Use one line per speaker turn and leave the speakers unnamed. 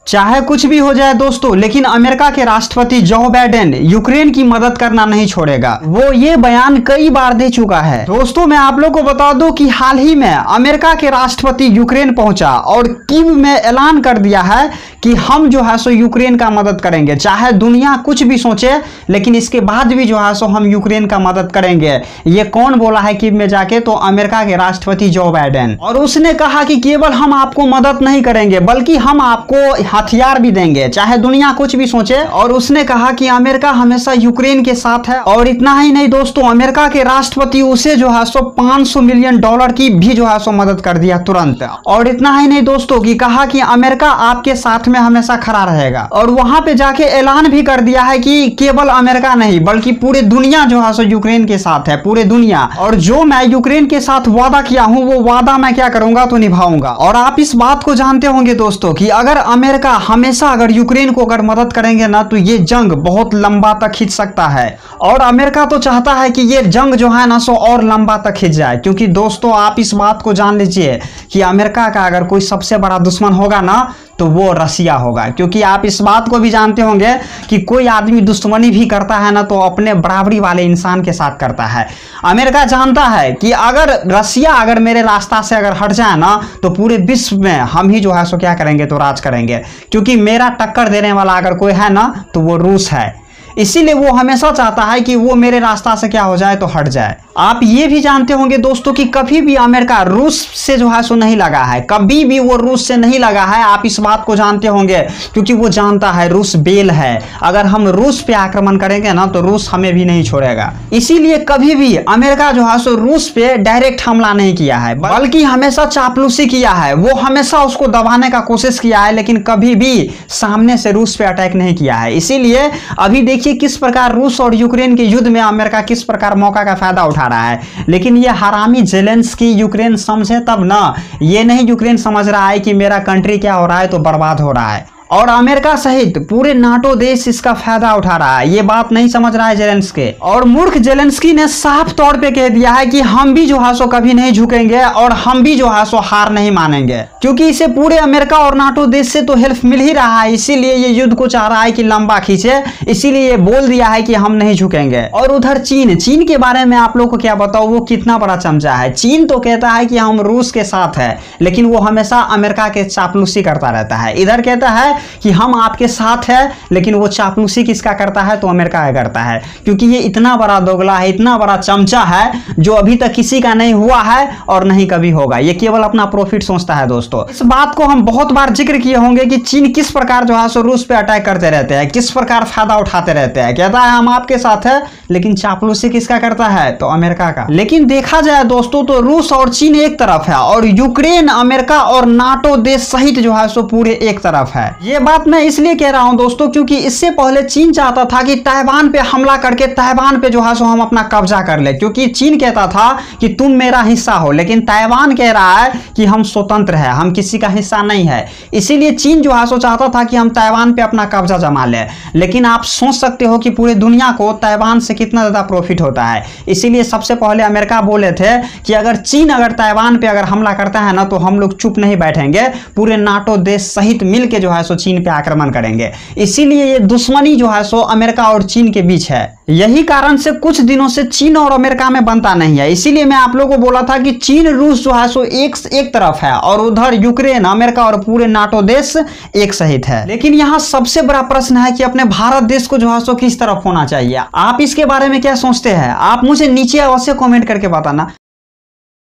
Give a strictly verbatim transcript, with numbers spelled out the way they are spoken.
चाहे कुछ भी हो जाए दोस्तों, लेकिन अमेरिका के राष्ट्रपति जो बाइडेन यूक्रेन की मदद करना नहीं छोड़ेगा। वो ये बयान कई बार दे चुका है। दोस्तों मैं आप लोग को बता दूं कि हाल ही में अमेरिका के राष्ट्रपति यूक्रेन पहुंचा और कीव में ऐलान कर दिया है कि हम जो है सो यूक्रेन का मदद करेंगे, चाहे दुनिया कुछ भी सोचे, लेकिन इसके बाद भी जो है सो हम यूक्रेन का मदद करेंगे। ये कौन बोला है कीव में जाके? तो अमेरिका के राष्ट्रपति जो बाइडेन। और उसने कहा कि केवल हम आपको मदद नहीं करेंगे बल्कि हम आपको हथियार भी देंगे, चाहे दुनिया कुछ भी सोचे। और उसने कहा कि अमेरिका हमेशा यूक्रेन के साथ है। और इतना ही नहीं दोस्तों, अमेरिका के राष्ट्रपति उसे जो है सो पाँच सौ मिलियन डॉलर की भी जो है सो मदद कर दिया तुरंत। और इतना ही नहीं दोस्तों कि कहा कि अमेरिका आपके साथ में हमेशा खड़ा रहेगा। और वहां पे जाके ऐलान भी कर दिया है कि केवल अमेरिका नहीं बल्कि पूरे दुनिया जो है सो यूक्रेन के साथ है, पूरे दुनिया। और जो मैं यूक्रेन के साथ वादा किया हूं वो वादा मैं क्या करूंगा तो निभाऊंगा। और आप इस बात को जानते होंगे दोस्तों कि अगर अमेरिका हमेशा अगर यूक्रेन को अगर मदद करेंगे ना तो ये जंग बहुत लंबा तक खींच सकता है। और अमेरिका तो चाहता है कि ये जंग जो है ना सो और लंबा तक खींच जाए, क्योंकि दोस्तों आप इस बात को जान लीजिए कि अमेरिका का अगर कोई सबसे बड़ा दुश्मन होगा ना तो वो रसिया होगा। क्योंकि आप इस बात को भी जानते होंगे कि कोई आदमी दुश्मनी भी करता है ना तो अपने बराबरी वाले इंसान के साथ करता है। अमेरिका जानता है कि अगर रसिया अगर मेरे रास्ता से अगर हट जाए ना तो पूरे विश्व में हम ही जो है सो क्या करेंगे तो राज करेंगे, क्योंकि मेरा टक्कर देने वाला अगर कोई है ना तो वो रूस है। इसीलिए वो हमेशा चाहता है कि वो मेरे रास्ता से क्या हो जाए तो हट जाए। आप ये भी जानते होंगे दोस्तों कि कभी भी अमेरिका रूस से जो है सो नहीं लगा है, कभी भी वो रूस से नहीं लगा है। आप इस बात को जानते होंगे क्योंकि वो जानता है रूस बेल है, अगर हम रूस पे आक्रमण करेंगे ना तो रूस हमें भी नहीं छोड़ेगा। इसीलिए कभी भी अमेरिका जो है सो रूस पे डायरेक्ट हमला नहीं किया है बल्कि हमेशा चापलूसी किया है। वो हमेशा उसको दबाने का कोशिश किया है लेकिन कभी भी सामने से रूस पे अटैक नहीं किया है। इसीलिए अभी देखिए किस प्रकार रूस और यूक्रेन के युद्ध में अमेरिका किस प्रकार मौका का फायदा उठा रहा है। लेकिन ये हरामी जेलेंस्की यूक्रेन समझे तब ना, ये नहीं यूक्रेन समझ रहा है कि मेरा कंट्री क्या हो रहा है तो बर्बाद हो रहा है। और अमेरिका सहित पूरे नाटो देश इसका फायदा उठा रहा है, ये बात नहीं समझ रहा है जेलेंस्की। और मूर्ख जेलेंस्की ने साफ तौर पे कह दिया है कि हम भी जो है सो कभी नहीं झुकेंगे और हम भी जो है सो हार नहीं मानेंगे, क्योंकि इसे पूरे अमेरिका और नाटो देश से तो हेल्प मिल ही रहा है। इसीलिए ये युद्ध को चाह रहा है कि लंबा खींचे, इसीलिए ये बोल दिया है कि हम नहीं झुकेंगे। और उधर चीन चीन के बारे में आप लोग को क्या बताओ, वो कितना बड़ा चमचा है। चीन तो कहता है कि हम रूस के साथ है, लेकिन वो हमेशा अमेरिका के चापलूसी करता रहता है। इधर कहता है कि हम आपके साथ है, लेकिन वो चापलूसी किसका करता है तो अमेरिका का करता है। क्योंकि ये इतना बड़ा दोगला है, इतना बड़ा चमचा है जो अभी तक किसी का नहीं हुआ है और नहीं कभी होगा। ये केवल अपना प्रॉफिट सोचता है दोस्तों। इस बात को हम बहुत बार जिक्र किए होंगे कि चीन किस प्रकार जो है सो रूस पे अटैक करते रहते हैं, किस प्रकार फायदा उठाते रहते हैं। कहता है हम आपके साथ है, लेकिन चापलूसी किसका करता है तो अमेरिका का। लेकिन देखा जाए दोस्तों तो रूस और चीन एक तरफ है और यूक्रेन अमेरिका और नाटो देश सहित जो है सो पूरे एक तरफ है। ये बात मैं इसलिए कह रहा हूं दोस्तों क्योंकि इससे पहले चीन चाहता था कि ताइवान पे हमला करके ताइवान पे जो है सो हम अपना कब्जा कर ले, क्योंकि चीन कहता था कि तुम मेरा हिस्सा हो, लेकिन ताइवान कह रहा है कि हम स्वतंत्र है, हम किसी का हिस्सा नहीं है। इसीलिए चीन जो है सो चाहता था कि हम ताइवान पे अपना कब्जा जमा ले। लेकिन आप सोच सकते हो कि पूरे दुनिया को ताइवान से कितना ज्यादा प्रॉफिट होता है। इसीलिए सबसे पहले अमेरिका बोले थे कि अगर चीन अगर ताइवान पे अगर हमला करता है ना तो हम लोग चुप नहीं बैठेंगे, पूरे नाटो देश सहित मिलकर जो है सो चीन पे आक्रमण करेंगे। इसीलिए ये दुश्मनी जो है सो अमेरिका और चीन के बीच है। यही कारण से कुछ दिनों से चीन और अमेरिका में बनता नहीं है। इसीलिए मैं आप लोगों को बोला था कि चीन रूस जो है सो एक एक तरफ है और उधर यूक्रेन अमेरिका और पूरे नाटो देश एक सहित है। लेकिन यहाँ सबसे बड़ा प्रश्न है कि अपने भारत देश को जो है सो किस तरफ होना चाहिए। आप इसके बारे में क्या सोचते हैं? आप मुझे नीचे अवश्य कमेंट करके बताना।